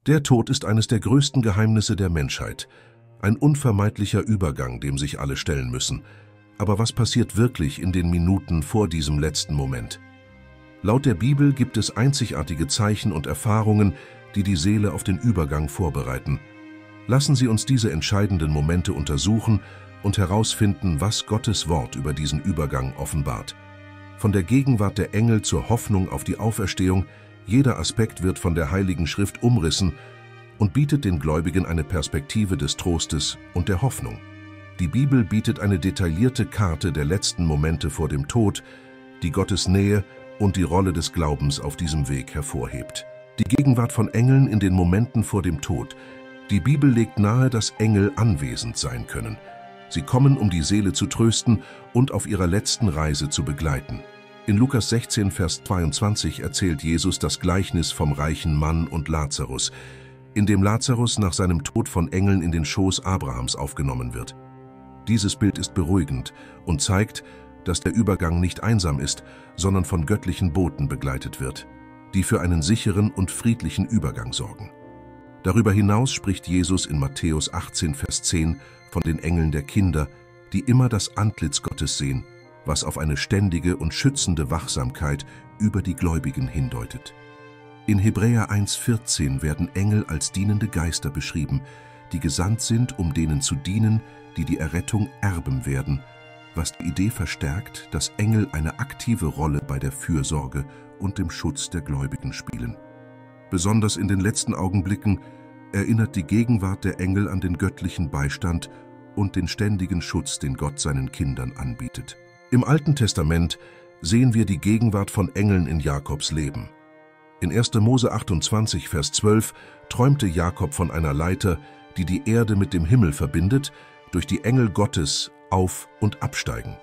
Der Tod ist eines der größten Geheimnisse der Menschheit, ein unvermeidlicher Übergang, dem sich alle stellen müssen. Aber was passiert wirklich in den Minuten vor diesem letzten Moment? Laut der Bibel gibt es einzigartige Zeichen und Erfahrungen, die die Seele auf den Übergang vorbereiten. Lassen Sie uns diese entscheidenden Momente untersuchen und herausfinden, was Gottes Wort über diesen Übergang offenbart. Von der Gegenwart der Engel zur Hoffnung auf die Auferstehung, jeder Aspekt wird von der Heiligen Schrift umrissen und bietet den Gläubigen eine Perspektive des Trostes und der Hoffnung. Die Bibel bietet eine detaillierte Karte der letzten Momente vor dem Tod, die Gottes Nähe und die Rolle des Glaubens auf diesem Weg hervorhebt. Die Gegenwart von Engeln in den Momenten vor dem Tod. Die Bibel legt nahe, dass Engel anwesend sein können. Sie kommen, um die Seele zu trösten und auf ihrer letzten Reise zu begleiten. In Lukas 16, Vers 22 erzählt Jesus das Gleichnis vom reichen Mann und Lazarus, in dem Lazarus nach seinem Tod von Engeln in den Schoß Abrahams aufgenommen wird. Dieses Bild ist beruhigend und zeigt, dass der Übergang nicht einsam ist, sondern von göttlichen Boten begleitet wird, die für einen sicheren und friedlichen Übergang sorgen. Darüber hinaus spricht Jesus in Matthäus 18, Vers 10 von den Engeln der Kinder, die immer das Antlitz Gottes sehen, was auf eine ständige und schützende Wachsamkeit über die Gläubigen hindeutet. In Hebräer 1,14 werden Engel als dienende Geister beschrieben, die gesandt sind, um denen zu dienen, die die Errettung erben werden, was die Idee verstärkt, dass Engel eine aktive Rolle bei der Fürsorge und dem Schutz der Gläubigen spielen. Besonders in den letzten Augenblicken erinnert die Gegenwart der Engel an den göttlichen Beistand und den ständigen Schutz, den Gott seinen Kindern anbietet. Im Alten Testament sehen wir die Gegenwart von Engeln in Jakobs Leben. In 1. Mose 28, Vers 12 träumte Jakob von einer Leiter, die die Erde mit dem Himmel verbindet, durch die Engel Gottes auf- und absteigen.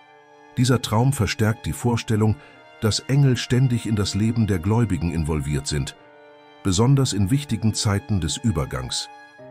Dieser Traum verstärkt die Vorstellung, dass Engel ständig in das Leben der Gläubigen involviert sind, besonders in wichtigen Zeiten des Übergangs.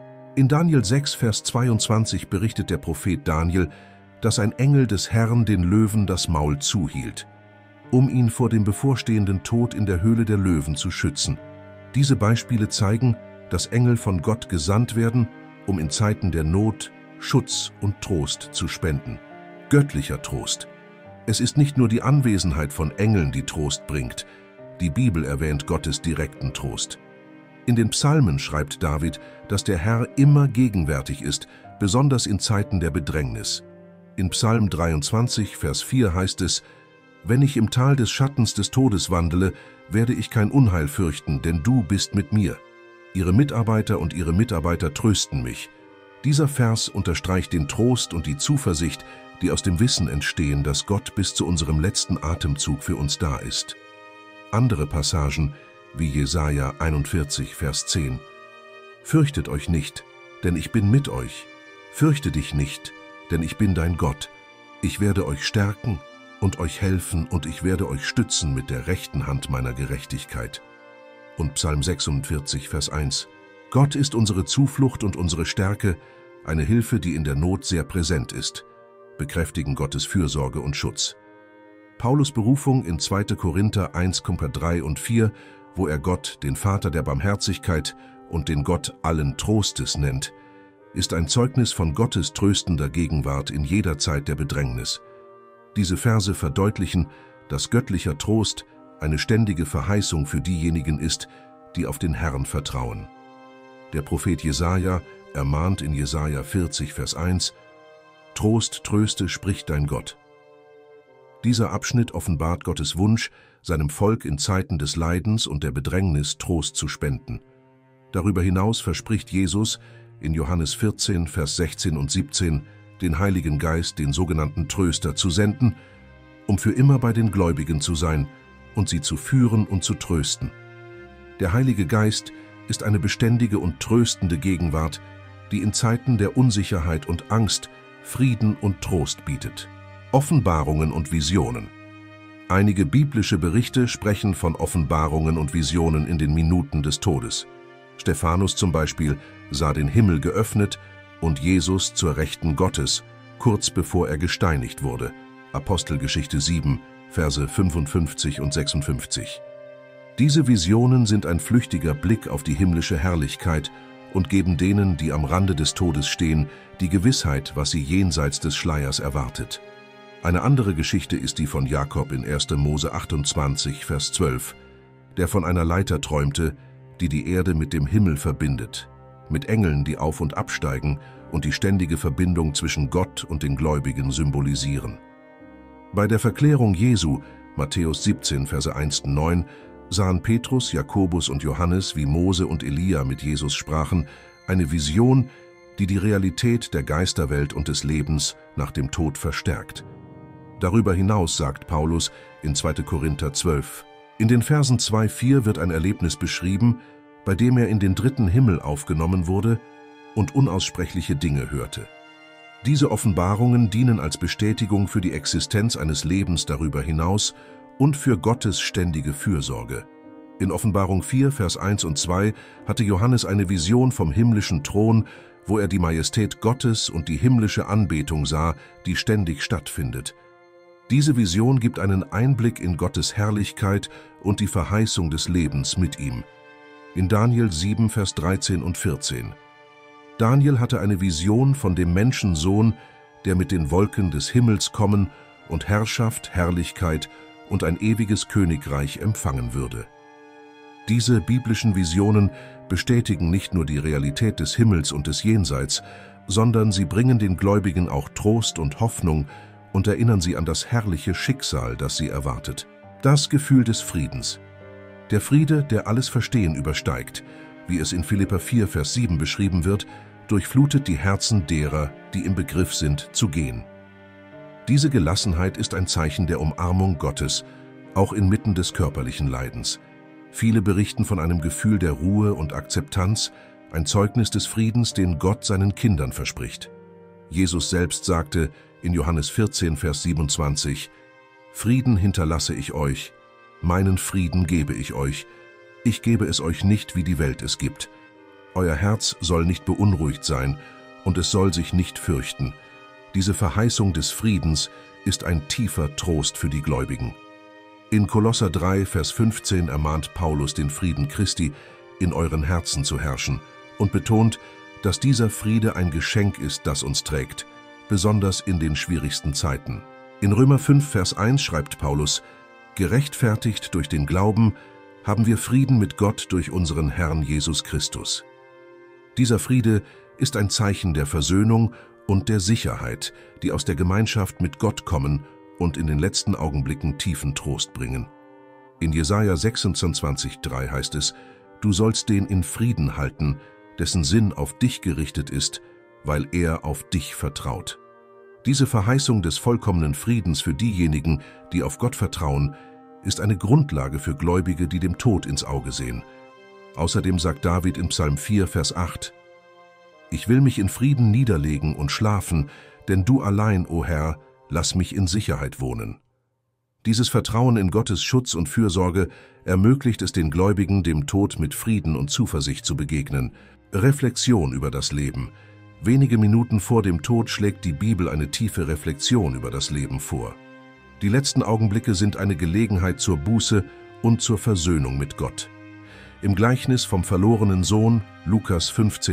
In Daniel 6, Vers 22 berichtet der Prophet Daniel, dass ein Engel des Herrn den Löwen das Maul zuhielt, um ihn vor dem bevorstehenden Tod in der Höhle der Löwen zu schützen. Diese Beispiele zeigen, dass Engel von Gott gesandt werden, um in Zeiten der Not Schutz und Trost zu spenden. Göttlicher Trost. Es ist nicht nur die Anwesenheit von Engeln, die Trost bringt. Die Bibel erwähnt Gottes direkten Trost. In den Psalmen schreibt David, dass der Herr immer gegenwärtig ist, besonders in Zeiten der Bedrängnis. In Psalm 23, Vers 4 heißt es: Wenn ich im Tal des Schattens des Todes wandele, werde ich kein Unheil fürchten, denn du bist mit mir. Ihre Mitarbeiter und ihre Mitarbeiter trösten mich. Dieser Vers unterstreicht den Trost und die Zuversicht, die aus dem Wissen entstehen, dass Gott bis zu unserem letzten Atemzug für uns da ist. Andere Passagen, wie Jesaja 41, Vers 10. Fürchtet euch nicht, denn ich bin mit euch. Fürchte dich nicht, denn ich bin dein Gott. Ich werde euch stärken und euch helfen und ich werde euch stützen mit der rechten Hand meiner Gerechtigkeit. Und Psalm 46, Vers 1. Gott ist unsere Zuflucht und unsere Stärke, eine Hilfe, die in der Not sehr präsent ist, bekräftigen Gottes Fürsorge und Schutz. Paulus' Berufung in 2. Korinther 1,3 und 4, wo er Gott, den Vater der Barmherzigkeit und den Gott allen Trostes nennt, ist ein Zeugnis von Gottes tröstender Gegenwart in jeder Zeit der Bedrängnis. Diese Verse verdeutlichen, dass göttlicher Trost eine ständige Verheißung für diejenigen ist, die auf den Herrn vertrauen. Der Prophet Jesaja ermahnt in Jesaja 40, Vers 1: Trost, tröste, spricht dein Gott. Dieser Abschnitt offenbart Gottes Wunsch, seinem Volk in Zeiten des Leidens und der Bedrängnis Trost zu spenden. Darüber hinaus verspricht Jesus in Johannes 14, Vers 16 und 17, den Heiligen Geist, den sogenannten Tröster, zu senden, um für immer bei den Gläubigen zu sein und sie zu führen und zu trösten. Der Heilige Geist ist eine beständige und tröstende Gegenwart, die in Zeiten der Unsicherheit und Angst Frieden und Trost bietet. Offenbarungen und Visionen. Einige biblische Berichte sprechen von Offenbarungen und Visionen in den Minuten des Todes. Stephanus zum Beispiel sah den Himmel geöffnet und Jesus zur Rechten Gottes, kurz bevor er gesteinigt wurde. Apostelgeschichte 7, Verse 55 und 56. Diese Visionen sind ein flüchtiger Blick auf die himmlische Herrlichkeit und geben denen, die am Rande des Todes stehen, die Gewissheit, was sie jenseits des Schleiers erwartet. Eine andere Geschichte ist die von Jakob in 1. Mose 28, Vers 12, der von einer Leiter träumte, die die Erde mit dem Himmel verbindet, mit Engeln, die auf- und absteigen und die ständige Verbindung zwischen Gott und den Gläubigen symbolisieren. Bei der Verklärung Jesu, Matthäus 17, Verse 1-9, sahen Petrus, Jakobus und Johannes, wie Mose und Elia mit Jesus sprachen, eine Vision, die die Realität der Geisterwelt und des Lebens nach dem Tod verstärkt. Darüber hinaus sagt Paulus in 2. Korinther 12. In den Versen 2-4 wird ein Erlebnis beschrieben, bei dem er in den 3. Himmel aufgenommen wurde und unaussprechliche Dinge hörte. Diese Offenbarungen dienen als Bestätigung für die Existenz eines Lebens darüber hinaus und für Gottes ständige Fürsorge. In Offenbarung 4, Vers 1 und 2 hatte Johannes eine Vision vom himmlischen Thron, wo er die Majestät Gottes und die himmlische Anbetung sah, die ständig stattfindet. Diese Vision gibt einen Einblick in Gottes Herrlichkeit und die Verheißung des Lebens mit ihm. In Daniel 7, Vers 13 und 14. Daniel hatte eine Vision von dem Menschensohn, der mit den Wolken des Himmels kommen und Herrschaft, Herrlichkeit und ein ewiges Königreich empfangen würde. Diese biblischen Visionen bestätigen nicht nur die Realität des Himmels und des Jenseits, sondern sie bringen den Gläubigen auch Trost und Hoffnung und erinnern sie an das herrliche Schicksal, das sie erwartet. Das Gefühl des Friedens. Der Friede, der alles Verstehen übersteigt, wie es in Philipper 4, Vers 7 beschrieben wird, durchflutet die Herzen derer, die im Begriff sind, zu gehen. Diese Gelassenheit ist ein Zeichen der Umarmung Gottes, auch inmitten des körperlichen Leidens. Viele berichten von einem Gefühl der Ruhe und Akzeptanz, ein Zeugnis des Friedens, den Gott seinen Kindern verspricht. Jesus selbst sagte in Johannes 14, Vers 27, »Frieden hinterlasse ich euch, meinen Frieden gebe ich euch. Ich gebe es euch nicht, wie die Welt es gibt. Euer Herz soll nicht beunruhigt sein und es soll sich nicht fürchten.« Diese Verheißung des Friedens ist ein tiefer Trost für die Gläubigen. In Kolosser 3, Vers 15 ermahnt Paulus den Frieden Christi, in euren Herzen zu herrschen, und betont, dass dieser Friede ein Geschenk ist, das uns trägt, besonders in den schwierigsten Zeiten. In Römer 5, Vers 1 schreibt Paulus, »Gerechtfertigt durch den Glauben haben wir Frieden mit Gott durch unseren Herrn Jesus Christus.« Dieser Friede ist ein Zeichen der Versöhnung und der Sicherheit, die aus der Gemeinschaft mit Gott kommen und in den letzten Augenblicken tiefen Trost bringen. In Jesaja 26,3 heißt es, »Du sollst den in Frieden halten, dessen Sinn auf dich gerichtet ist, weil er auf dich vertraut.« Diese Verheißung des vollkommenen Friedens für diejenigen, die auf Gott vertrauen, ist eine Grundlage für Gläubige, die dem Tod ins Auge sehen. Außerdem sagt David in Psalm 4, Vers 8, »Ich will mich in Frieden niederlegen und schlafen, denn du allein, o Herr, lass mich in Sicherheit wohnen.« Dieses Vertrauen in Gottes Schutz und Fürsorge ermöglicht es den Gläubigen, dem Tod mit Frieden und Zuversicht zu begegnen. Reflexion über das Leben. Wenige Minuten vor dem Tod schlägt die Bibel eine tiefe Reflexion über das Leben vor. Die letzten Augenblicke sind eine Gelegenheit zur Buße und zur Versöhnung mit Gott. Im Gleichnis vom verlorenen Sohn, Lukas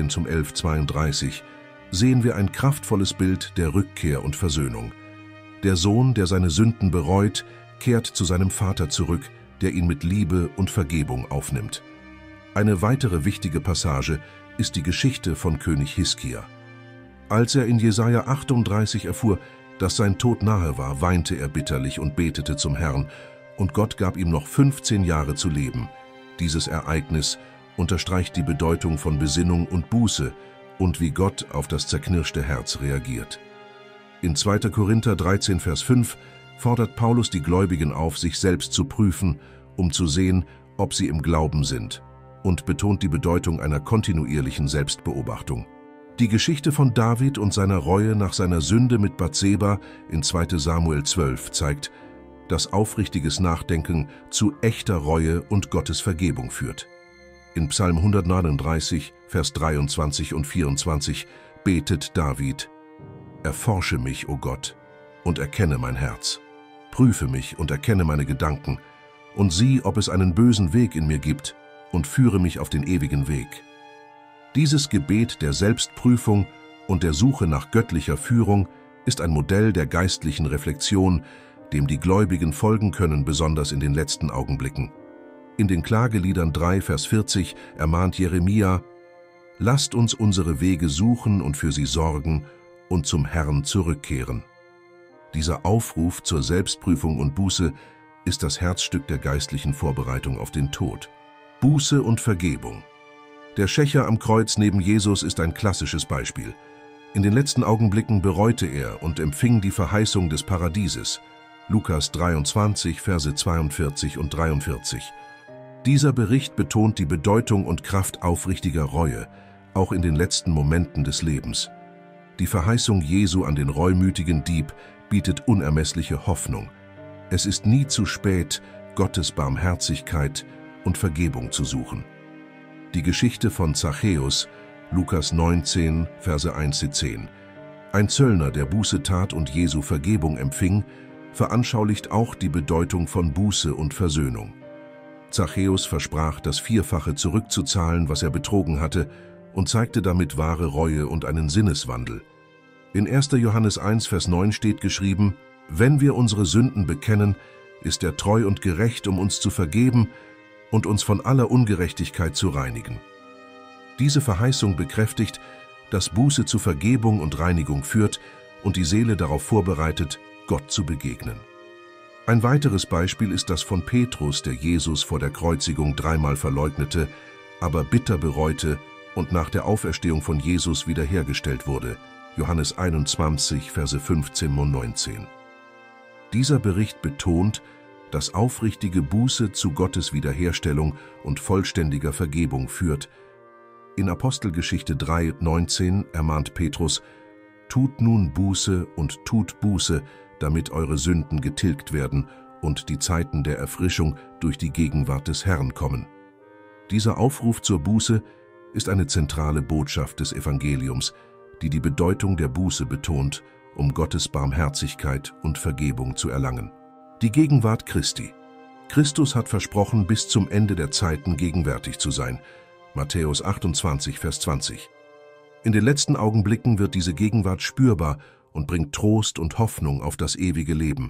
15-11:32, sehen wir ein kraftvolles Bild der Rückkehr und Versöhnung. Der Sohn, der seine Sünden bereut, kehrt zu seinem Vater zurück, der ihn mit Liebe und Vergebung aufnimmt. Eine weitere wichtige Passage ist die Geschichte von König Hiskia. Als er in Jesaja 38 erfuhr, dass sein Tod nahe war, weinte er bitterlich und betete zum Herrn, und Gott gab ihm noch 15 Jahre zu leben. Dieses Ereignis unterstreicht die Bedeutung von Besinnung und Buße und wie Gott auf das zerknirschte Herz reagiert. In 2. Korinther 13, Vers 5 fordert Paulus die Gläubigen auf, sich selbst zu prüfen, um zu sehen, ob sie im Glauben sind, und betont die Bedeutung einer kontinuierlichen Selbstbeobachtung. Die Geschichte von David und seiner Reue nach seiner Sünde mit Bathseba in 2. Samuel 12 zeigt, dass aufrichtiges Nachdenken zu echter Reue und Gottes Vergebung führt. In Psalm 139, Vers 23 und 24 betet David, »Erforsche mich, o Gott, und erkenne mein Herz. Prüfe mich und erkenne meine Gedanken und sieh, ob es einen bösen Weg in mir gibt, und führe mich auf den ewigen Weg. Dieses Gebet der Selbstprüfung und der Suche nach göttlicher Führung ist ein Modell der geistlichen Reflexion, dem die Gläubigen folgen können, besonders in den letzten Augenblicken. In den Klageliedern 3, Vers 40 ermahnt Jeremia: Lasst uns unsere Wege suchen und für sie sorgen und zum Herrn zurückkehren. Dieser Aufruf zur Selbstprüfung und Buße ist das Herzstück der geistlichen Vorbereitung auf den Tod. Buße und Vergebung. Der Schächer am Kreuz neben Jesus ist ein klassisches Beispiel. In den letzten Augenblicken bereute er und empfing die Verheißung des Paradieses. Lukas 23, Verse 42 und 43. Dieser Bericht betont die Bedeutung und Kraft aufrichtiger Reue, auch in den letzten Momenten des Lebens. Die Verheißung Jesu an den reumütigen Dieb bietet unermessliche Hoffnung. Es ist nie zu spät, Gottes Barmherzigkeit und Vergebung zu suchen. Die Geschichte von Zachäus, Lukas 19, Verse 1-10. Ein Zöllner, der Buße tat und Jesu Vergebung empfing, veranschaulicht auch die Bedeutung von Buße und Versöhnung. Zachäus versprach, das Vierfache zurückzuzahlen, was er betrogen hatte, und zeigte damit wahre Reue und einen Sinneswandel. In 1. Johannes 1, Vers 9 steht geschrieben: Wenn wir unsere Sünden bekennen, ist er treu und gerecht, um uns zu vergeben und uns von aller Ungerechtigkeit zu reinigen. Diese Verheißung bekräftigt, dass Buße zu Vergebung und Reinigung führt und die Seele darauf vorbereitet, Gott zu begegnen. Ein weiteres Beispiel ist das von Petrus, der Jesus vor der Kreuzigung dreimal verleugnete, aber bitter bereute und nach der Auferstehung von Jesus wiederhergestellt wurde. Johannes 21, Verse 15 und 19. Dieser Bericht betont, dass aufrichtige Buße zu Gottes Wiederherstellung und vollständiger Vergebung führt. In Apostelgeschichte 3, 19 ermahnt Petrus: Tut nun Buße und tut Buße, damit eure Sünden getilgt werden und die Zeiten der Erfrischung durch die Gegenwart des Herrn kommen. Dieser Aufruf zur Buße ist eine zentrale Botschaft des Evangeliums, die die Bedeutung der Buße betont, um Gottes Barmherzigkeit und Vergebung zu erlangen. Die Gegenwart Christi. Christus hat versprochen, bis zum Ende der Zeiten gegenwärtig zu sein. Matthäus 28, Vers 20. In den letzten Augenblicken wird diese Gegenwart spürbar und bringt Trost und Hoffnung auf das ewige Leben.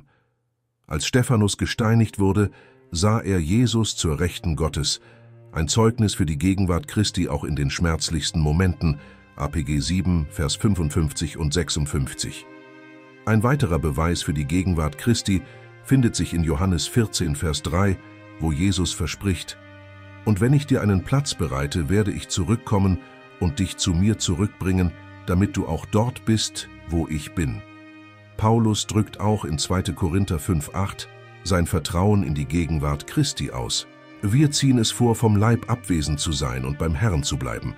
Als Stephanus gesteinigt wurde, sah er Jesus zur Rechten Gottes, ein Zeugnis für die Gegenwart Christi auch in den schmerzlichsten Momenten, APG 7, Vers 55 und 56. Ein weiterer Beweis für die Gegenwart Christi findet sich in Johannes 14, Vers 3, wo Jesus verspricht: Und wenn ich dir einen Platz bereite, werde ich zurückkommen und dich zu mir zurückbringen, damit du auch dort bist, wo ich bin. Paulus drückt auch in 2. Korinther 5,8 sein Vertrauen in die Gegenwart Christi aus. Wir ziehen es vor, vom Leib abwesend zu sein und beim Herrn zu bleiben.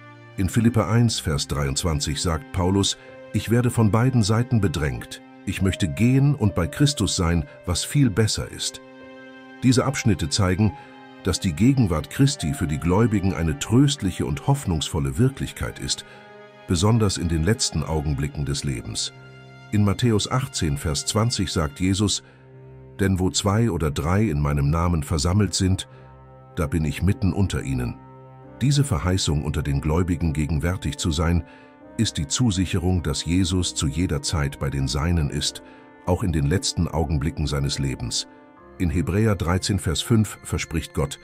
In Philipper 1, Vers 23 sagt Paulus: Ich werde von beiden Seiten bedrängt. Ich möchte gehen und bei Christus sein, was viel besser ist. Diese Abschnitte zeigen, dass die Gegenwart Christi für die Gläubigen eine tröstliche und hoffnungsvolle Wirklichkeit ist, besonders in den letzten Augenblicken des Lebens. In Matthäus 18, Vers 20 sagt Jesus: Denn wo 2 oder 3 in meinem Namen versammelt sind, da bin ich mitten unter ihnen. Diese Verheißung, unter den Gläubigen gegenwärtig zu sein, ist die Zusicherung, dass Jesus zu jeder Zeit bei den Seinen ist, auch in den letzten Augenblicken seines Lebens. In Hebräer 13, Vers 5 verspricht Gott: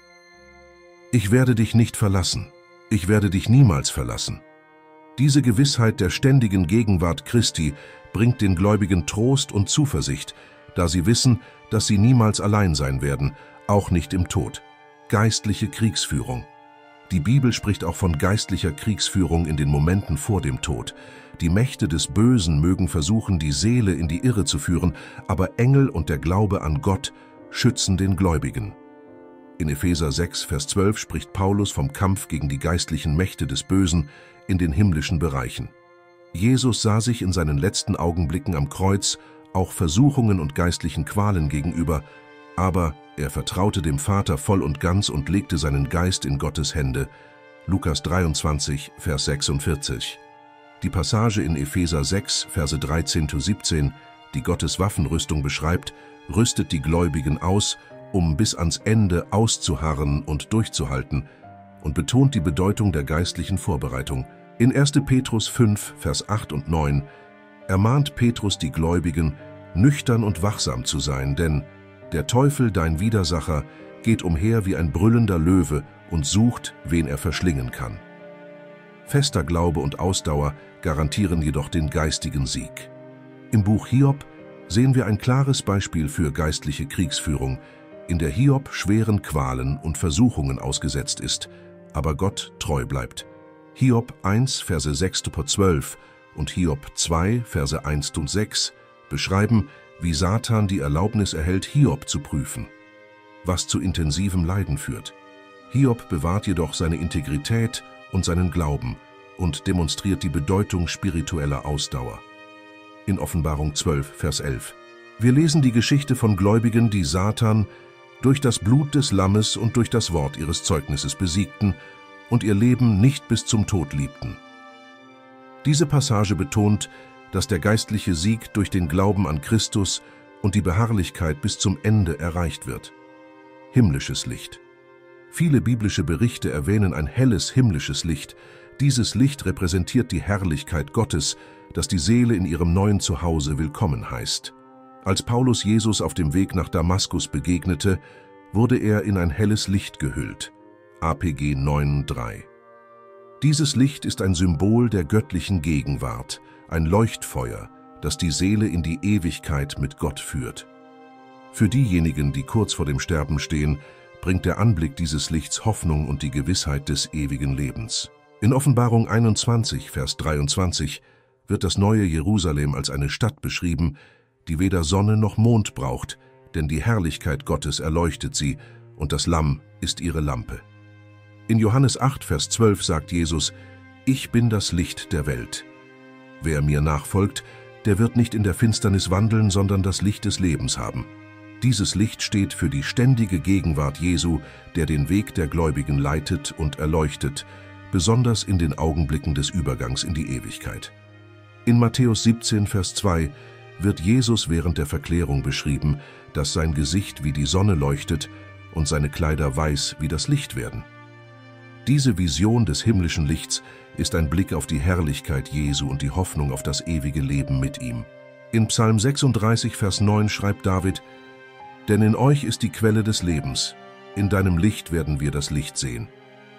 Ich werde dich nicht verlassen, ich werde dich niemals verlassen. Diese Gewissheit der ständigen Gegenwart Christi bringt den Gläubigen Trost und Zuversicht, da sie wissen, dass sie niemals allein sein werden, auch nicht im Tod. Geistliche Kriegsführung. Die Bibel spricht auch von geistlicher Kriegsführung in den Momenten vor dem Tod. Die Mächte des Bösen mögen versuchen, die Seele in die Irre zu führen, aber Engel und der Glaube an Gott schützen den Gläubigen. In Epheser 6, Vers 12 spricht Paulus vom Kampf gegen die geistlichen Mächte des Bösen in den himmlischen Bereichen. Jesus sah sich in seinen letzten Augenblicken am Kreuz auch Versuchungen und geistlichen Qualen gegenüber, aber er vertraute dem Vater voll und ganz und legte seinen Geist in Gottes Hände. Lukas 23, Vers 46. Die Passage in Epheser 6, Verse 13-17, die Gottes Waffenrüstung beschreibt, rüstet die Gläubigen aus, um bis ans Ende auszuharren und durchzuhalten, und betont die Bedeutung der geistlichen Vorbereitung. In 1. Petrus 5, Vers 8 und 9 ermahnt Petrus die Gläubigen, nüchtern und wachsam zu sein, denn der Teufel, dein Widersacher, geht umher wie ein brüllender Löwe und sucht, wen er verschlingen kann. Fester Glaube und Ausdauer garantieren jedoch den geistigen Sieg. Im Buch Hiob sehen wir ein klares Beispiel für geistliche Kriegsführung, in der Hiob schweren Qualen und Versuchungen ausgesetzt ist, aber Gott treu bleibt. Hiob 1, Verse 6-12 und Hiob 2, Verse 1-6 beschreiben, wie Satan die Erlaubnis erhält, Hiob zu prüfen, was zu intensivem Leiden führt. Hiob bewahrt jedoch seine Integrität und seinen Glauben und demonstriert die Bedeutung spiritueller Ausdauer. In Offenbarung 12, Vers 11. Wir lesen die Geschichte von Gläubigen, die Satan durch das Blut des Lammes und durch das Wort ihres Zeugnisses besiegten und ihr Leben nicht bis zum Tod liebten. Diese Passage betont, dass der geistliche Sieg durch den Glauben an Christus und die Beharrlichkeit bis zum Ende erreicht wird. Himmlisches Licht. Viele biblische Berichte erwähnen ein helles himmlisches Licht. Dieses Licht repräsentiert die Herrlichkeit Gottes, das die Seele in ihrem neuen Zuhause willkommen heißt. Als Paulus Jesus auf dem Weg nach Damaskus begegnete, wurde er in ein helles Licht gehüllt. APG 9,3. Dieses Licht ist ein Symbol der göttlichen Gegenwart, ein Leuchtfeuer, das die Seele in die Ewigkeit mit Gott führt. Für diejenigen, die kurz vor dem Sterben stehen, bringt der Anblick dieses Lichts Hoffnung und die Gewissheit des ewigen Lebens. In Offenbarung 21, Vers 23 wird das neue Jerusalem als eine Stadt beschrieben, die weder Sonne noch Mond braucht, denn die Herrlichkeit Gottes erleuchtet sie und das Lamm ist ihre Lampe. In Johannes 8, Vers 12 sagt Jesus, »Ich bin das Licht der Welt. Wer mir nachfolgt, der wird nicht in der Finsternis wandeln, sondern das Licht des Lebens haben.« Dieses Licht steht für die ständige Gegenwart Jesu, der den Weg der Gläubigen leitet und erleuchtet, besonders in den Augenblicken des Übergangs in die Ewigkeit. In Matthäus 17, Vers 2 wird Jesus während der Verklärung beschrieben, dass sein Gesicht wie die Sonne leuchtet und seine Kleider weiß wie das Licht werden. Diese Vision des himmlischen Lichts ist ein Blick auf die Herrlichkeit Jesu und die Hoffnung auf das ewige Leben mit ihm. In Psalm 36, Vers 9 schreibt David, »Denn in euch ist die Quelle des Lebens, in deinem Licht werden wir das Licht sehen.«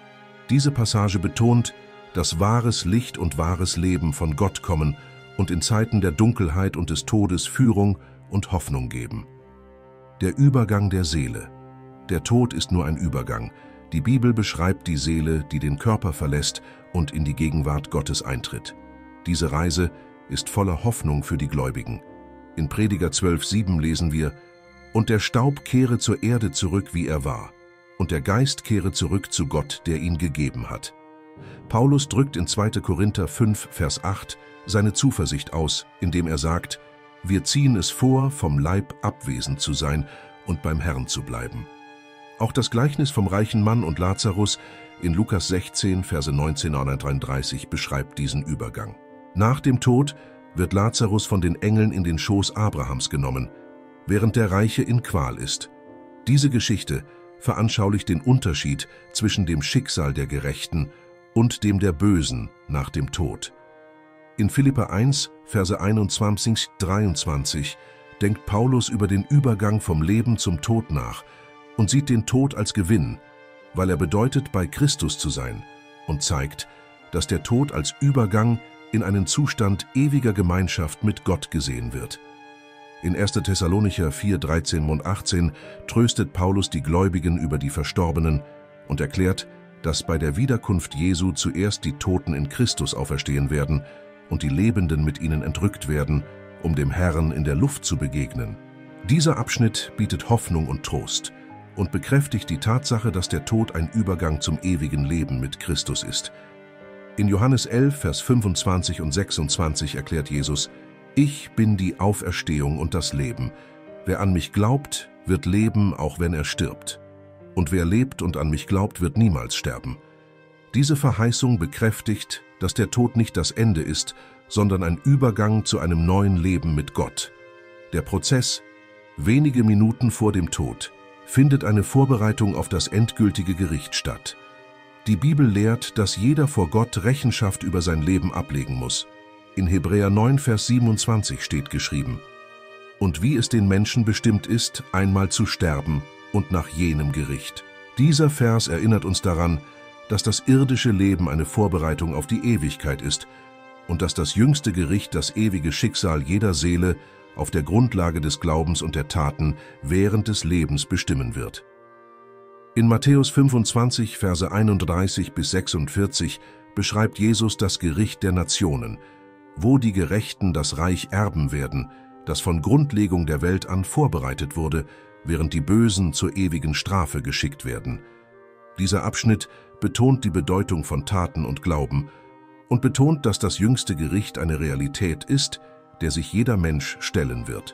Diese Passage betont, dass wahres Licht und wahres Leben von Gott kommen und in Zeiten der Dunkelheit und des Todes Führung und Hoffnung geben. Der Übergang der Seele. Der Tod ist nur ein Übergang. Die Bibel beschreibt die Seele, die den Körper verlässt und in die Gegenwart Gottes eintritt. Diese Reise ist voller Hoffnung für die Gläubigen. In Prediger 12,7 lesen wir, »Und der Staub kehre zur Erde zurück, wie er war, und der Geist kehre zurück zu Gott, der ihn gegeben hat.« Paulus drückt in 2. Korinther 5, Vers 8 seine Zuversicht aus, indem er sagt, »Wir ziehen es vor, vom Leib abwesend zu sein und beim Herrn zu bleiben.« Auch das Gleichnis vom reichen Mann und Lazarus in Lukas 16, Verse 19-33 beschreibt diesen Übergang. Nach dem Tod wird Lazarus von den Engeln in den Schoß Abrahams genommen, während der Reiche in Qual ist. Diese Geschichte veranschaulicht den Unterschied zwischen dem Schicksal der Gerechten und dem der Bösen nach dem Tod. In Philipper 1, Verse 21-23 denkt Paulus über den Übergang vom Leben zum Tod nach und sieht den Tod als Gewinn, weil er bedeutet, bei Christus zu sein, und zeigt, dass der Tod als Übergang in einen Zustand ewiger Gemeinschaft mit Gott gesehen wird. In 1. Thessalonicher 4, 13 und 18 tröstet Paulus die Gläubigen über die Verstorbenen und erklärt, dass bei der Wiederkunft Jesu zuerst die Toten in Christus auferstehen werden und die Lebenden mit ihnen entrückt werden, um dem Herrn in der Luft zu begegnen. Dieser Abschnitt bietet Hoffnung und Trost und bekräftigt die Tatsache, dass der Tod ein Übergang zum ewigen Leben mit Christus ist. In Johannes 11, Vers 25 und 26 erklärt Jesus, »Ich bin die Auferstehung und das Leben. Wer an mich glaubt, wird leben, auch wenn er stirbt. Und wer lebt und an mich glaubt, wird niemals sterben.« Diese Verheißung bekräftigt, dass der Tod nicht das Ende ist, sondern ein Übergang zu einem neuen Leben mit Gott. Der Prozess, wenige Minuten vor dem Tod, findet eine Vorbereitung auf das endgültige Gericht statt. Die Bibel lehrt, dass jeder vor Gott Rechenschaft über sein Leben ablegen muss. In Hebräer 9, Vers 27 steht geschrieben: Und wie es den Menschen bestimmt ist, einmal zu sterben und nach jenem Gericht. Dieser Vers erinnert uns daran, dass das irdische Leben eine Vorbereitung auf die Ewigkeit ist und dass das jüngste Gericht das ewige Schicksal jeder Seele auf der Grundlage des Glaubens und der Taten während des Lebens bestimmen wird. In Matthäus 25, Verse 31 bis 46 beschreibt Jesus das Gericht der Nationen, wo die Gerechten das Reich erben werden, das von Grundlegung der Welt an vorbereitet wurde, während die Bösen zur ewigen Strafe geschickt werden. Dieser Abschnitt betont die Bedeutung von Taten und Glauben und betont, dass das jüngste Gericht eine Realität ist, der sich jeder Mensch stellen wird.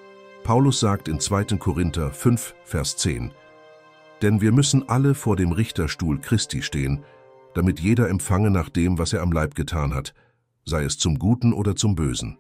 Paulus sagt in 2. Korinther 5, Vers 10: Denn wir müssen alle vor dem Richterstuhl Christi stehen, damit jeder empfange nach dem, was er am Leib getan hat, sei es zum Guten oder zum Bösen.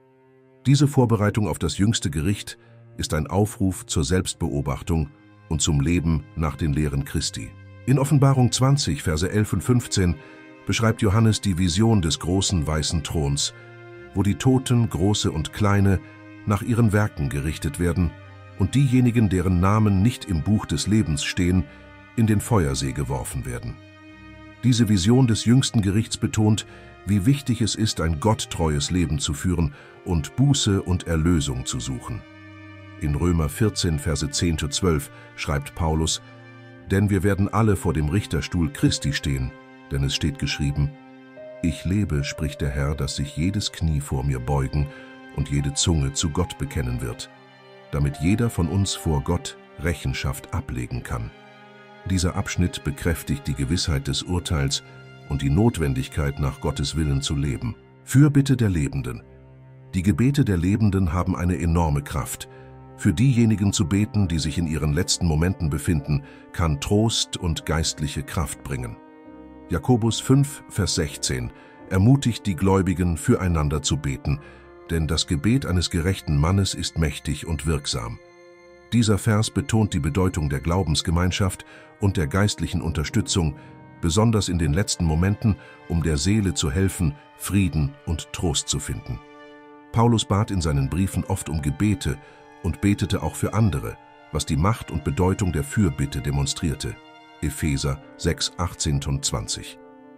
Diese Vorbereitung auf das jüngste Gericht ist ein Aufruf zur Selbstbeobachtung und zum Leben nach den Lehren Christi. In Offenbarung 20, Verse 11 und 15 beschreibt Johannes die Vision des großen weißen Throns, wo die Toten, große und kleine, nach ihren Werken gerichtet werden und diejenigen, deren Namen nicht im Buch des Lebens stehen, in den Feuersee geworfen werden. Diese Vision des jüngsten Gerichts betont, wie wichtig es ist, ein gotttreues Leben zu führen und Buße und Erlösung zu suchen. In Römer 14, Verse 10-12 schreibt Paulus: Denn wir werden alle vor dem Richterstuhl Christi stehen, denn es steht geschrieben: Ich lebe, spricht der Herr, dass sich jedes Knie vor mir beugen und jede Zunge zu Gott bekennen wird, damit jeder von uns vor Gott Rechenschaft ablegen kann. Dieser Abschnitt bekräftigt die Gewissheit des Urteils und die Notwendigkeit, nach Gottes Willen zu leben. Fürbitte der Lebenden. Die Gebete der Lebenden haben eine enorme Kraft. Für diejenigen zu beten, die sich in ihren letzten Momenten befinden, kann Trost und geistliche Kraft bringen. Jakobus 5, Vers 16 ermutigt die Gläubigen, füreinander zu beten, denn das Gebet eines gerechten Mannes ist mächtig und wirksam. Dieser Vers betont die Bedeutung der Glaubensgemeinschaft und der geistlichen Unterstützung, besonders in den letzten Momenten, um der Seele zu helfen, Frieden und Trost zu finden. Paulus bat in seinen Briefen oft um Gebete und betete auch für andere, was die Macht und Bedeutung der Fürbitte demonstrierte. Epheser 6, 18 und 20.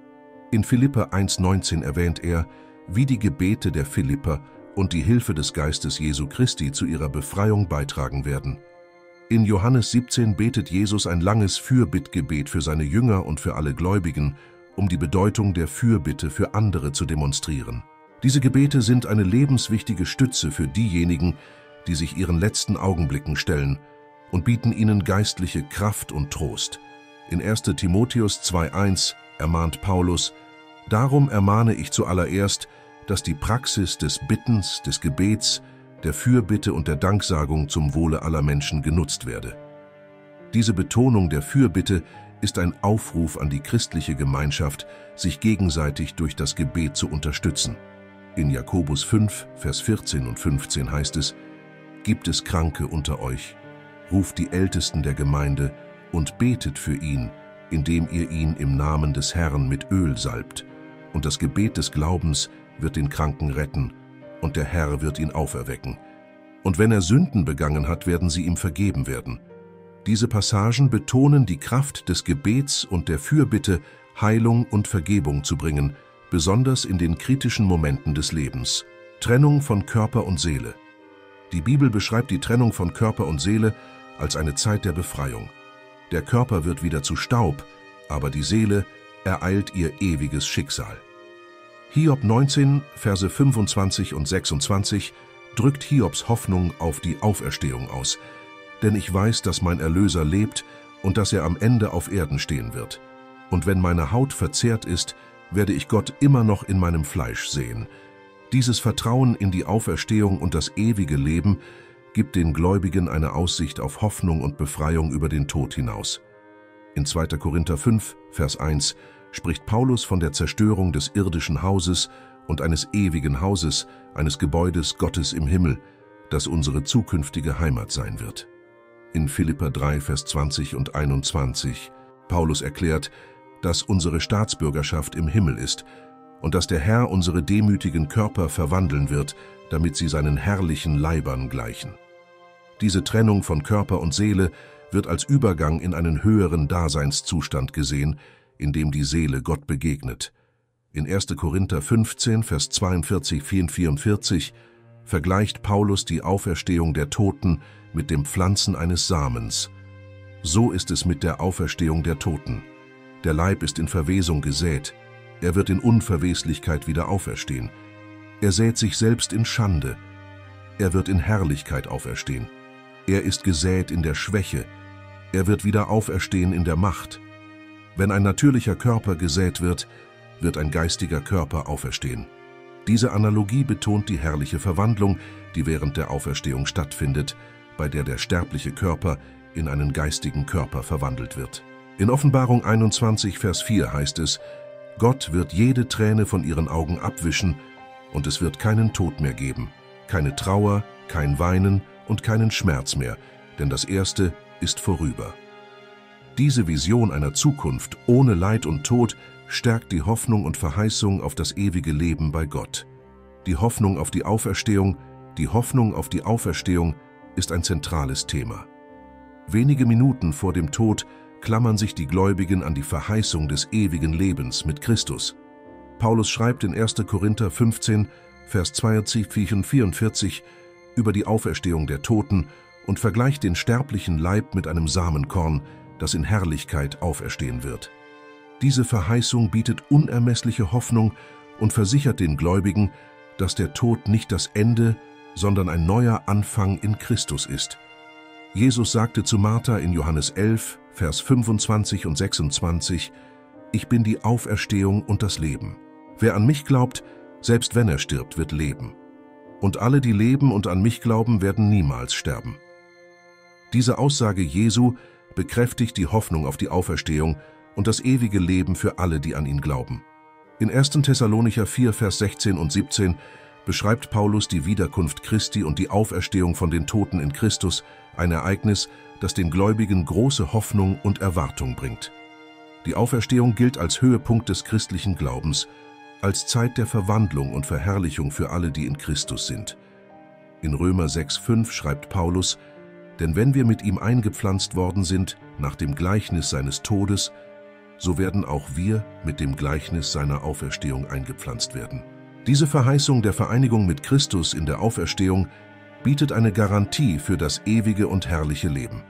In Philipper 1,19 erwähnt er, wie die Gebete der Philipper und die Hilfe des Geistes Jesu Christi zu ihrer Befreiung beitragen werden. In Johannes 17 betet Jesus ein langes Fürbittgebet für seine Jünger und für alle Gläubigen, um die Bedeutung der Fürbitte für andere zu demonstrieren. Diese Gebete sind eine lebenswichtige Stütze für diejenigen, die sich ihren letzten Augenblicken stellen, und bieten ihnen geistliche Kraft und Trost. In 1. Timotheus 2,1 ermahnt Paulus: Darum ermahne ich zuallererst, dass die Praxis des Bittens, des Gebets, der Fürbitte und der Danksagung zum Wohle aller Menschen genutzt werde. Diese Betonung der Fürbitte ist ein Aufruf an die christliche Gemeinschaft, sich gegenseitig durch das Gebet zu unterstützen. In Jakobus 5, Vers 14 und 15 heißt es: Gibt es Kranke unter euch? Ruft die Ältesten der Gemeinde und betet für ihn, indem ihr ihn im Namen des Herrn mit Öl salbt. Und das Gebet des Glaubens wird den Kranken retten, und der Herr wird ihn auferwecken. Und wenn er Sünden begangen hat, werden sie ihm vergeben werden. Diese Passagen betonen die Kraft des Gebets und der Fürbitte, Heilung und Vergebung zu bringen, besonders in den kritischen Momenten des Lebens. Trennung von Körper und Seele. Die Bibel beschreibt die Trennung von Körper und Seele als eine Zeit der Befreiung. Der Körper wird wieder zu Staub, aber die Seele ereilt ihr ewiges Schicksal. Hiob 19, Verse 25 und 26 drückt Hiobs Hoffnung auf die Auferstehung aus. Denn ich weiß, dass mein Erlöser lebt und dass er am Ende auf Erden stehen wird. Und wenn meine Haut verzehrt ist, werde ich Gott immer noch in meinem Fleisch sehen. Dieses Vertrauen in die Auferstehung und das ewige Leben gibt den Gläubigen eine Aussicht auf Hoffnung und Befreiung über den Tod hinaus. In 2. Korinther 5, Vers 1 spricht Paulus von der Zerstörung des irdischen Hauses und eines ewigen Hauses, eines Gebäudes Gottes im Himmel, das unsere zukünftige Heimat sein wird. In Philipper 3, Vers 20 und 21, Paulus erklärt, dass unsere Staatsbürgerschaft im Himmel ist und dass der Herr unsere demütigen Körper verwandeln wird, damit sie seinen herrlichen Leibern gleichen. Diese Trennung von Körper und Seele wird als Übergang in einen höheren Daseinszustand gesehen, in dem die Seele Gott begegnet. In 1. Korinther 15, Vers 42–44 vergleicht Paulus die Auferstehung der Toten mit dem Pflanzen eines Samens. So ist es mit der Auferstehung der Toten. Der Leib ist in Verwesung gesät, er wird in Unverweslichkeit wieder auferstehen. Er sät sich selbst in Schande, er wird in Herrlichkeit auferstehen. Er ist gesät in der Schwäche, er wird wieder auferstehen in der Macht. Wenn ein natürlicher Körper gesät wird, wird ein geistiger Körper auferstehen. Diese Analogie betont die herrliche Verwandlung, die während der Auferstehung stattfindet, bei der der sterbliche Körper in einen geistigen Körper verwandelt wird. In Offenbarung 21, Vers 4 heißt es: Gott wird jede Träne von ihren Augen abwischen, und es wird keinen Tod mehr geben, keine Trauer, kein Weinen und keinen Schmerz mehr, denn das Erste ist vorüber. Diese Vision einer Zukunft ohne Leid und Tod stärkt die Hoffnung und Verheißung auf das ewige Leben bei Gott. Die Hoffnung auf die Auferstehung ist ein zentrales Thema. Wenige Minuten vor dem Tod klammern sich die Gläubigen an die Verheißung des ewigen Lebens mit Christus. Paulus schreibt in 1. Korinther 15, Vers 42 und 44 über die Auferstehung der Toten und vergleicht den sterblichen Leib mit einem Samenkorn, das in Herrlichkeit auferstehen wird. Diese Verheißung bietet unermessliche Hoffnung und versichert den Gläubigen, dass der Tod nicht das Ende, sondern ein neuer Anfang in Christus ist. Jesus sagte zu Martha in Johannes 11, Vers 25 und 26, Ich bin die Auferstehung und das Leben. Wer an mich glaubt, selbst wenn er stirbt, wird leben. Und alle, die leben und an mich glauben, werden niemals sterben. Diese Aussage Jesu bekräftigt die Hoffnung auf die Auferstehung und das ewige Leben für alle, die an ihn glauben. In 1. Thessalonicher 4, Vers 16 und 17 beschreibt Paulus die Wiederkunft Christi und die Auferstehung von den Toten in Christus, ein Ereignis, das den Gläubigen große Hoffnung und Erwartung bringt. Die Auferstehung gilt als Höhepunkt des christlichen Glaubens, als Zeit der Verwandlung und Verherrlichung für alle, die in Christus sind. In Römer 6, 5 schreibt Paulus: Denn wenn wir mit ihm eingepflanzt worden sind, nach dem Gleichnis seines Todes, so werden auch wir mit dem Gleichnis seiner Auferstehung eingepflanzt werden. Diese Verheißung der Vereinigung mit Christus in der Auferstehung bietet eine Garantie für das ewige und herrliche Leben.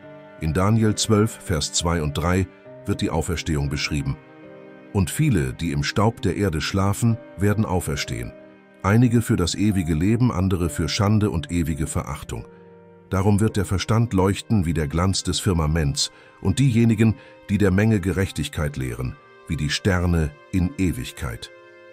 In Daniel 12, Vers 2 und 3 wird die Auferstehung beschrieben. Und viele, die im Staub der Erde schlafen, werden auferstehen. Einige für das ewige Leben, andere für Schande und ewige Verachtung. Darum wird der Verstand leuchten wie der Glanz des Firmaments und diejenigen, die der Menge Gerechtigkeit lehren, wie die Sterne in Ewigkeit.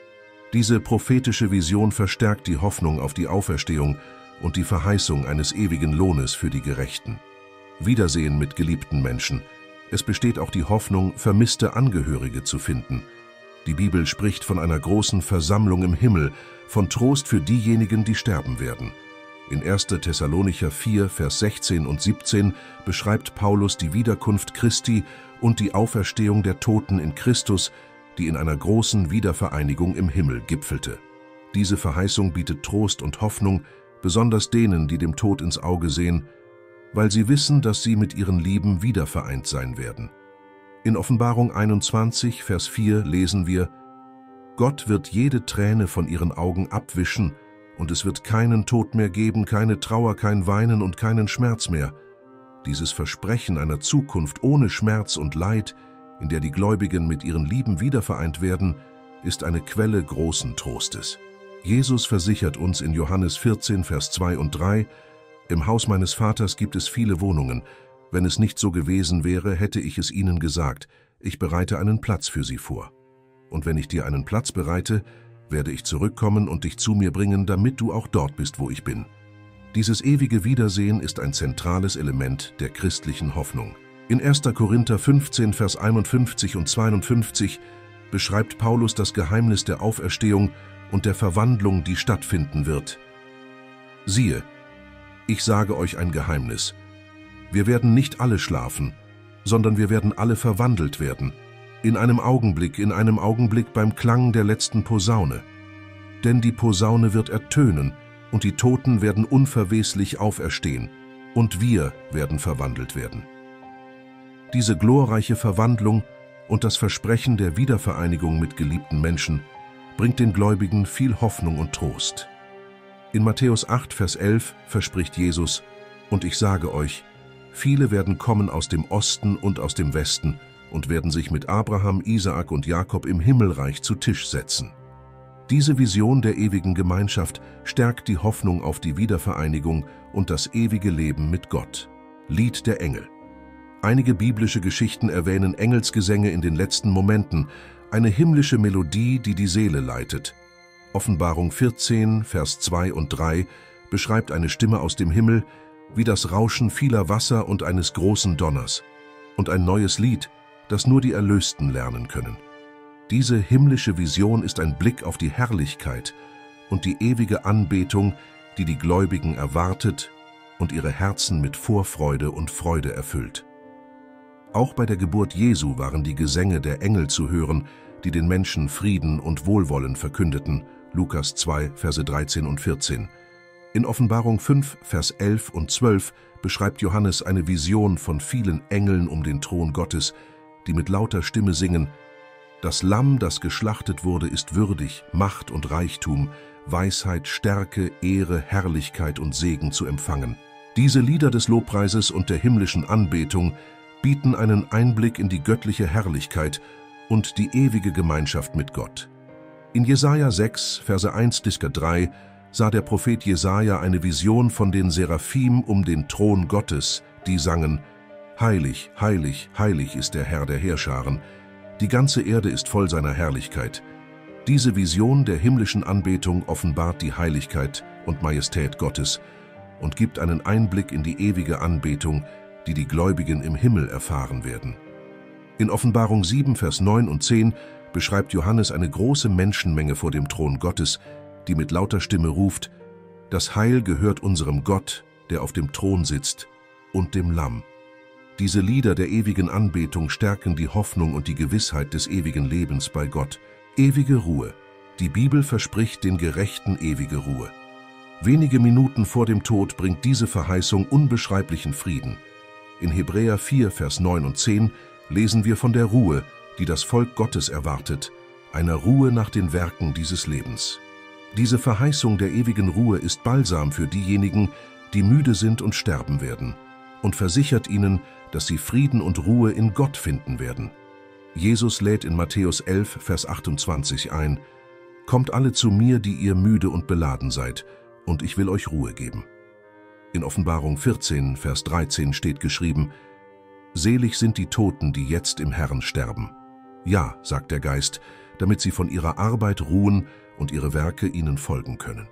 Diese prophetische Vision verstärkt die Hoffnung auf die Auferstehung und die Verheißung eines ewigen Lohnes für die Gerechten. Wiedersehen mit geliebten Menschen. Es besteht auch die Hoffnung, vermisste Angehörige zu finden. Die Bibel spricht von einer großen Versammlung im Himmel, von Trost für diejenigen, die sterben werden. In 1. Thessalonicher 4, Vers 16 und 17 beschreibt Paulus die Wiederkunft Christi und die Auferstehung der Toten in Christus, die in einer großen Wiedervereinigung im Himmel gipfelte. Diese Verheißung bietet Trost und Hoffnung, besonders denen, die dem Tod ins Auge sehen, weil sie wissen, dass sie mit ihren Lieben wiedervereint sein werden. In Offenbarung 21, Vers 4 lesen wir: Gott wird jede Träne von ihren Augen abwischen, und es wird keinen Tod mehr geben, keine Trauer, kein Weinen und keinen Schmerz mehr. Dieses Versprechen einer Zukunft ohne Schmerz und Leid, in der die Gläubigen mit ihren Lieben wiedervereint werden, ist eine Quelle großen Trostes. Jesus versichert uns in Johannes 14, Vers 2 und 3, Im Haus meines Vaters gibt es viele Wohnungen. Wenn es nicht so gewesen wäre, hätte ich es ihnen gesagt, ich bereite einen Platz für sie vor. Und wenn ich dir einen Platz bereite, werde ich zurückkommen und dich zu mir bringen, damit du auch dort bist, wo ich bin. Dieses ewige Wiedersehen ist ein zentrales Element der christlichen Hoffnung. In 1. Korinther 15, Vers 51 und 52 beschreibt Paulus das Geheimnis der Auferstehung und der Verwandlung, die stattfinden wird. Siehe, ich sage euch ein Geheimnis. Wir werden nicht alle schlafen, sondern wir werden alle verwandelt werden. In einem Augenblick beim Klang der letzten Posaune. Denn die Posaune wird ertönen, und die Toten werden unverweslich auferstehen, und wir werden verwandelt werden. Diese glorreiche Verwandlung und das Versprechen der Wiedervereinigung mit geliebten Menschen bringt den Gläubigen viel Hoffnung und Trost. In Matthäus 8, Vers 11 verspricht Jesus: Und ich sage euch, viele werden kommen aus dem Osten und aus dem Westen und werden sich mit Abraham, Isaak und Jakob im Himmelreich zu Tisch setzen. Diese Vision der ewigen Gemeinschaft stärkt die Hoffnung auf die Wiedervereinigung und das ewige Leben mit Gott. Lied der Engel. Einige biblische Geschichten erwähnen Engelsgesänge in den letzten Momenten, eine himmlische Melodie, die die Seele leitet. Offenbarung 14, Vers 2 und 3 beschreibt eine Stimme aus dem Himmel wie das Rauschen vieler Wasser und eines großen Donners und ein neues Lied, das nur die Erlösten lernen können. Diese himmlische Vision ist ein Blick auf die Herrlichkeit und die ewige Anbetung, die die Gläubigen erwartet und ihre Herzen mit Vorfreude und Freude erfüllt. Auch bei der Geburt Jesu waren die Gesänge der Engel zu hören, die den Menschen Frieden und Wohlwollen verkündeten, Lukas 2, Verse 13 und 14. In Offenbarung 5, Vers 11 und 12 beschreibt Johannes eine Vision von vielen Engeln um den Thron Gottes, die mit lauter Stimme singen: Das Lamm, das geschlachtet wurde, ist würdig, Macht und Reichtum, Weisheit, Stärke, Ehre, Herrlichkeit und Segen zu empfangen. Diese Lieder des Lobpreises und der himmlischen Anbetung bieten einen Einblick in die göttliche Herrlichkeit und die ewige Gemeinschaft mit Gott. In Jesaja 6, Verse 1-3 sah der Prophet Jesaja eine Vision von den Seraphim um den Thron Gottes, die sangen: Heilig, heilig, heilig ist der Herr der Heerscharen. Die ganze Erde ist voll seiner Herrlichkeit. Diese Vision der himmlischen Anbetung offenbart die Heiligkeit und Majestät Gottes und gibt einen Einblick in die ewige Anbetung, die die Gläubigen im Himmel erfahren werden. In Offenbarung 7, Vers 9 und 10 beschreibt Johannes eine große Menschenmenge vor dem Thron Gottes, die mit lauter Stimme ruft: Das Heil gehört unserem Gott, der auf dem Thron sitzt, und dem Lamm. Diese Lieder der ewigen Anbetung stärken die Hoffnung und die Gewissheit des ewigen Lebens bei Gott. Ewige Ruhe. Die Bibel verspricht den Gerechten ewige Ruhe. Wenige Minuten vor dem Tod bringt diese Verheißung unbeschreiblichen Frieden. In Hebräer 4, Vers 9 und 10 lesen wir von der Ruhe, die das Volk Gottes erwartet, einer Ruhe nach den Werken dieses Lebens. Diese Verheißung der ewigen Ruhe ist Balsam für diejenigen, die müde sind und sterben werden, und versichert ihnen, dass sie Frieden und Ruhe in Gott finden werden. Jesus lädt in Matthäus 11, Vers 28 ein: Kommt alle zu mir, die ihr müde und beladen seid, und ich will euch Ruhe geben. In Offenbarung 14, Vers 13 steht geschrieben: Selig sind die Toten, die jetzt im Herrn sterben. Ja, sagt der Geist, damit sie von ihrer Arbeit ruhen und ihre Werke ihnen folgen können.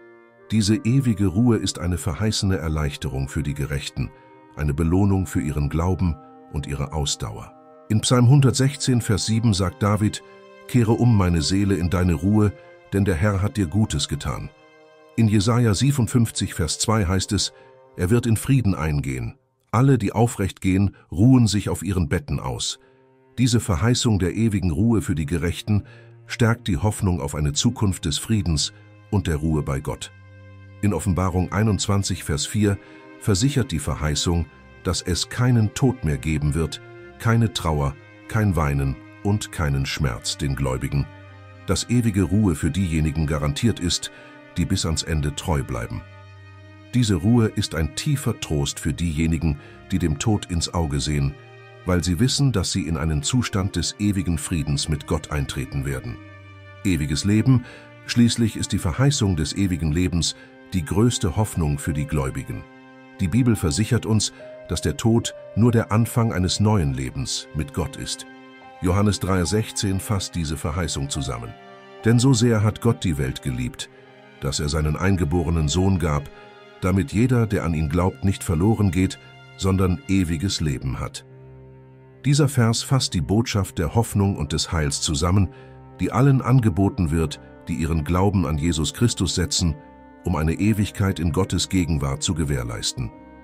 Diese ewige Ruhe ist eine verheißene Erleichterung für die Gerechten, eine Belohnung für ihren Glauben und ihre Ausdauer. In Psalm 116, Vers 7 sagt David: Kehre um, meine Seele, in deine Ruhe, denn der Herr hat dir Gutes getan. In Jesaja 57, Vers 2 heißt es: Er wird in Frieden eingehen. Alle, die aufrecht gehen, ruhen sich auf ihren Betten aus. Diese Verheißung der ewigen Ruhe für die Gerechten stärkt die Hoffnung auf eine Zukunft des Friedens und der Ruhe bei Gott. In Offenbarung 21, Vers 4 versichert die Verheißung, dass es keinen Tod mehr geben wird, keine Trauer, kein Weinen und keinen Schmerz den Gläubigen, dass ewige Ruhe für diejenigen garantiert ist, die bis ans Ende treu bleiben. Diese Ruhe ist ein tiefer Trost für diejenigen, die dem Tod ins Auge sehen, weil sie wissen, dass sie in einen Zustand des ewigen Friedens mit Gott eintreten werden. Ewiges Leben, schließlich ist die Verheißung des ewigen Lebens die größte Hoffnung für die Gläubigen. Die Bibel versichert uns, dass der Tod nur der Anfang eines neuen Lebens mit Gott ist. Johannes 3,16 fasst diese Verheißung zusammen. Denn so sehr hat Gott die Welt geliebt, dass er seinen eingeborenen Sohn gab, damit jeder, der an ihn glaubt, nicht verloren geht, sondern ewiges Leben hat. Dieser Vers fasst die Botschaft der Hoffnung und des Heils zusammen, die allen angeboten wird, die ihren Glauben an Jesus Christus setzen, um eine Ewigkeit in Gottes Gegenwart zu gewährleisten.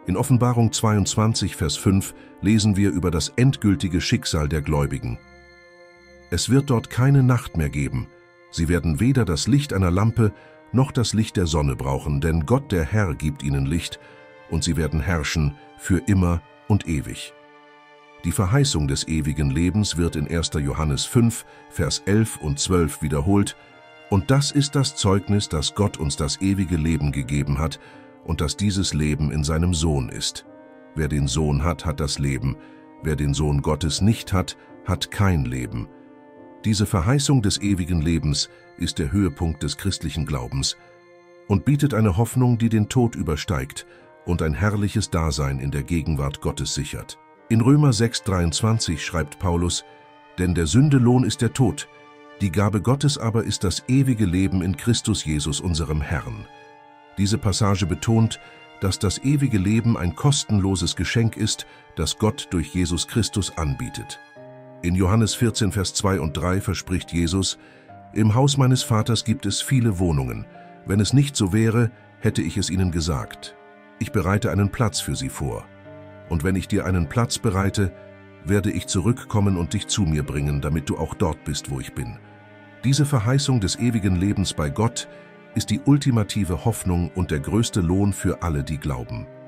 In Offenbarung 22, Vers 5 lesen wir über das endgültige Schicksal der Gläubigen. Es wird dort keine Nacht mehr geben. Sie werden weder das Licht einer Lampe noch das Licht der Sonne brauchen, denn Gott der Herr gibt ihnen Licht, und sie werden herrschen für immer und ewig. Die Verheißung des ewigen Lebens wird in 1. Johannes 5, Vers 11 und 12 wiederholt, und das ist das Zeugnis, dass Gott uns das ewige Leben gegeben hat und dass dieses Leben in seinem Sohn ist. Wer den Sohn hat, hat das Leben. Wer den Sohn Gottes nicht hat, hat kein Leben. Diese Verheißung des ewigen Lebens ist der Höhepunkt des christlichen Glaubens und bietet eine Hoffnung, die den Tod übersteigt und ein herrliches Dasein in der Gegenwart Gottes sichert. In Römer 6,23 schreibt Paulus: Denn der Sünde Lohn ist der Tod, die Gabe Gottes aber ist das ewige Leben in Christus Jesus, unserem Herrn. Diese Passage betont, dass das ewige Leben ein kostenloses Geschenk ist, das Gott durch Jesus Christus anbietet. In Johannes 14, Vers 2 und 3 verspricht Jesus: Im Haus meines Vaters gibt es viele Wohnungen. Wenn es nicht so wäre, hätte ich es ihnen gesagt. Ich bereite einen Platz für sie vor. Und wenn ich dir einen Platz bereite, werde ich zurückkommen und dich zu mir bringen, damit du auch dort bist, wo ich bin. Diese Verheißung des ewigen Lebens bei Gott ist die ultimative Hoffnung und der größte Lohn für alle, die glauben.